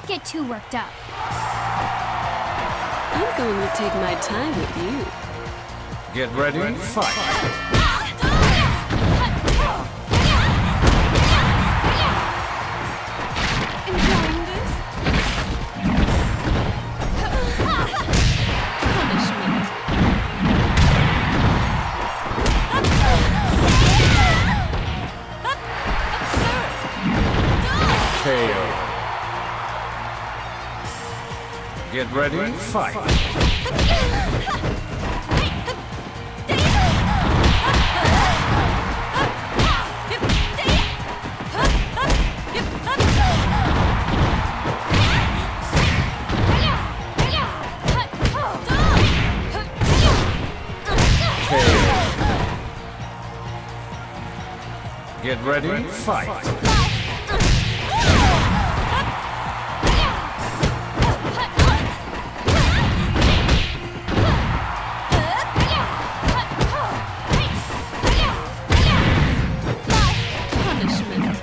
Don't get too worked up. I'm going to take my time with you. Get ready, fight! Enjoying this? Punishment. KO. Get ready, fight! Get ready, fight! Punishment.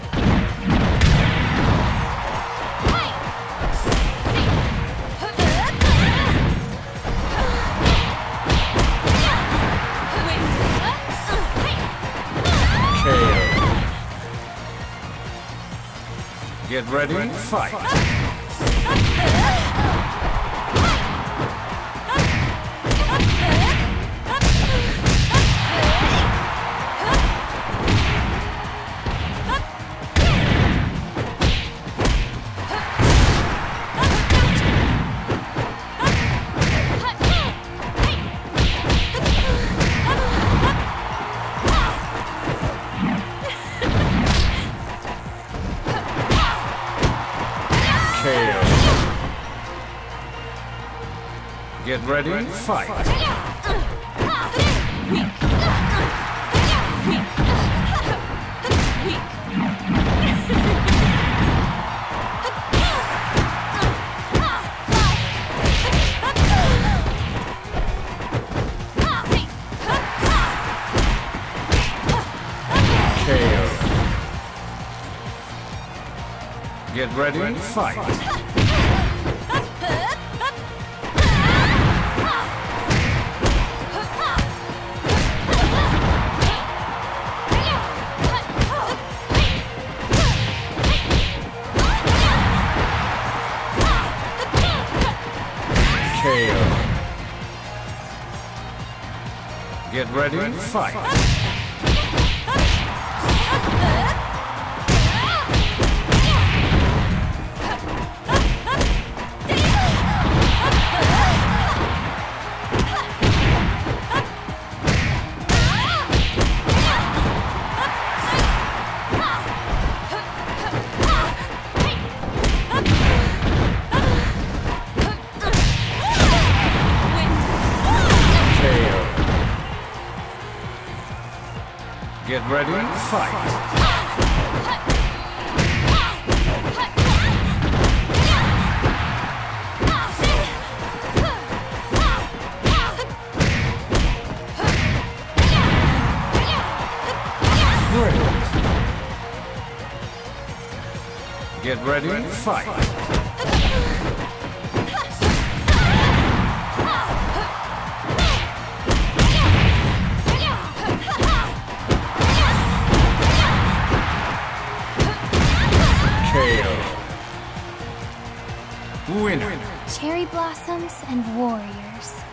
Get ready, fight! KO. Get ready, fight! Weak. Weak. Weak. KO. Get ready, fight! KO. Get ready, fight! Get ready, fight! Great! Get ready, fight! Winner. Cherry blossoms and warriors.